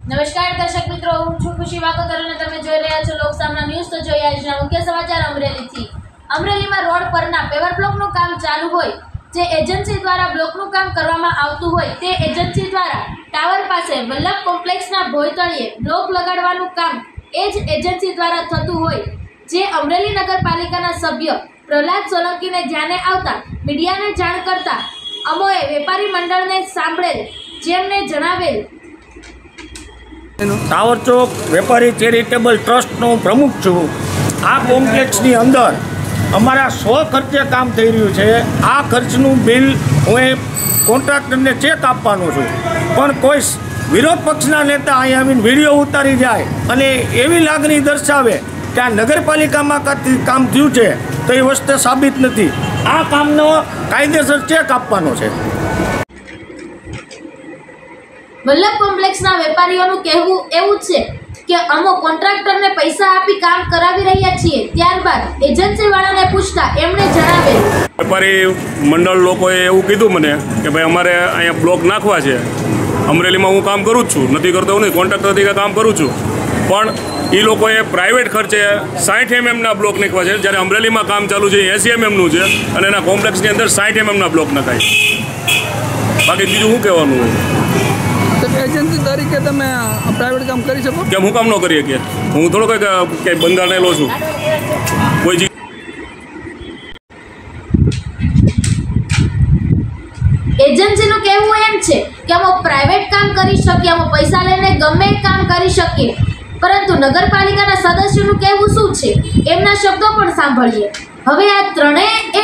નમસ્કાર દર્શક મિત્રો, હું છું ખુશી વાકોતર અને તમે જોઈ રહ્યા છો લોકસામના ન્યૂઝ। તો જોઈએ આજના મુખ્ય સમાચાર અમરેલીથી। અમરેલીમાં રોડ પરના પેવર બ્લોકનું કામ ચાલુ હોય, જે એજન્સી દ્વારા બ્લોકનું કામ કરવામાં આવતું હોય, તે એજન્સી દ્વારા ટાવર પાસે વલ્લભ કોમ્પ્લેક્સના ભોયતળિયે બ્લોક લગાડવાનું કામ એ જ એજન્સી દ્વારા થતું હોય, જે અમરેલી નગરપાલિકાના સભ્ય પ્રહલાદ સોલંકીને ધ્યાને આવતા મીડિયાને જાણ કરતા અમોએ વેપારી મંડળને સાંભળેલ, જેમને જણાવેલ ટાવર ચોક વેપારી ચેરિટેબલ ટ્રસ્ટનો પ્રમુખ છું। આ કોમ્પ્લેક્સની અંદર અમારા 100 ખર્ચે કામ થઈ રહ્યું છે। આ ખર્ચનું બિલ હું કોન્ટ્રાક્ટરને ચેક આપવાનો છું, પણ કોઈ વિરોધ પક્ષના નેતા અહીં આવીને વિડીયો ઉતારી જાય અને એવી લાગણી દર્શાવે કે આ નગરપાલિકામાં કામ થયું છે, તો એ વસ્તુ સાબિત નથી। આ કામનો કાયદેસર ચેક આપવાનો છે। વલ્લભ કોમ્પ્લેક્સના વેપારીઓનું કહેવું એવું છે કે અમે કોન્ટ્રાક્ટરને પૈસા આપી કામ કરાવી રહ્યા છીએ। ત્યારબાદ એજન્સીવાળાને પૂછતા એમણે જણાવેલ, વેપારી મંડળ લોકોએ એવું કીધું મને કે ભાઈ અમારે અહીંયા બ્લોક નાખવા છે। અમરેલીમાં હું કામ કરું જ છું, નથી કરતો એવું નહીં, કોન્ટ્રાક્ટર તરીકે કામ કરું છું, પણ એ લોકોએ પ્રાઇવેટ ખર્ચે 60 mmના બ્લોક નાખવા છે, જ્યારે અમરેલીમાં કામ ચાલુ છે 80 mmનું છે અને એના કોમ્પ્લેક્સની અંદર 60 mmના બ્લોક નખાય। બાકી બીજું શું કહેવાનું હોય? એજન્સી તરીકે તમે પ્રાઇવેટ કામ કરી શકો? કેમ હું કામ ન કરી શકીએ? હું થોડો કંઈ બંધારણેલો છું કોઈ એજન્સીનું કહેવું એમ છે કે અમે પ્રાઇવેટ કામ કરી શકીએ, અમે પૈસા લઈને ગમે કામ કરી શકીએ, પરંતુ નગરપાલિકાના સદસ્યોનું કહેવું શું છે એમના શબ્દો પણ સાંભળીએ। હવે આ ત્રણેય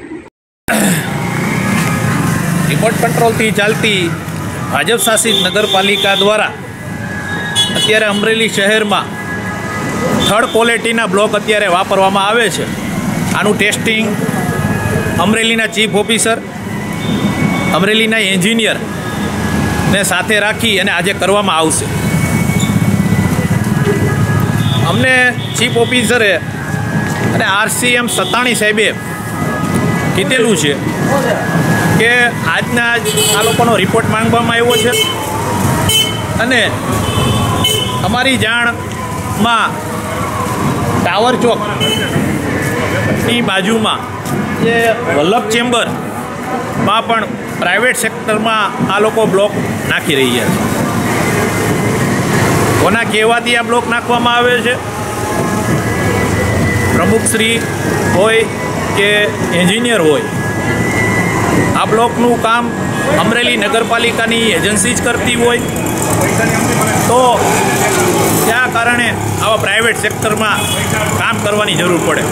રિમોટ કંટ્રોલથી ચાલતી ભાજપ શાસિત નગરપાલિકા દ્વારા અત્યારે અમરેલી શહેરમાં થર્ડ ક્વોલિટીના બ્લોક અત્યારે વાપરવામાં આવે છે। આનું ટેસ્ટિંગ અમરેલીના ચીફ ઓફિસર, અમરેલીના એન્જિનિયરને સાથે રાખી અને આજે કરવામાં આવશે। અમને ચીફ ઓફિસરે અને RCM સત્તાણી સાહેબે કીધેલું છે કે આજના આ લોકોનો રિપોર્ટ માંગવામાં આવ્યો છે અને અમારી જાણમાં ટાવર ચોકની બાજુમાં જે વલ્લભ ચેમ્બરમાં પણ પ્રાઇવેટ સેક્ટરમાં આ લોકો બ્લોક નાખી રહ્યા છે। કોના કહેવાથી આ બ્લોક નાખવામાં આવે છે? પ્રમુખશ્રી હોય કે એન્જિનિયર હોય, આ બ્લોકનું કામ અમરેલી નગરપાલિકાની એજન્સી જ કરતી હોય, તો ત્યાં કારણે આવા પ્રાઇવેટ સેક્ટરમાં કામ કરવાની જરૂર પડે।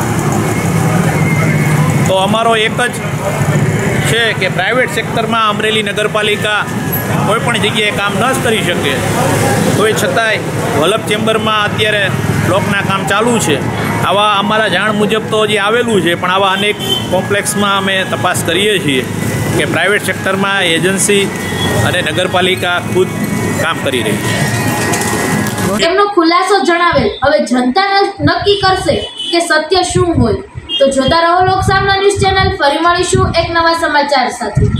તો અમારો એક જ છે કે પ્રાઇવેટ સેક્ટરમાં અમરેલી નગરપાલિકા કોઈપણ જગ્યાએ કામ ન જ કરી શકે, તોય છતાંય વલ્લભ ચેમ્બરમાં અત્યારે બ્લોકના કામ ચાલુ છે। આવા અમારા જાણ મુજબ તો હજી આવેલું છે, પણ આવા અનેક કોમ્પ્લેક્સમાં અમે તપાસ કરીએ છીએ કે પ્રાઇવેટ સેક્ટરમાં એજન્સી અને નગરપાલિકા ખુદ કામ કરી રહી છે। તેમનો ખુલાસો જણાવેલ। હવે જનતા નક્કી કરશે કે સત્ય શું હોય। તો જોતા રહો લોકસામના ન્યૂઝ ચેનલ। ફરી મળીશું એક નવા સમાચાર સાથે।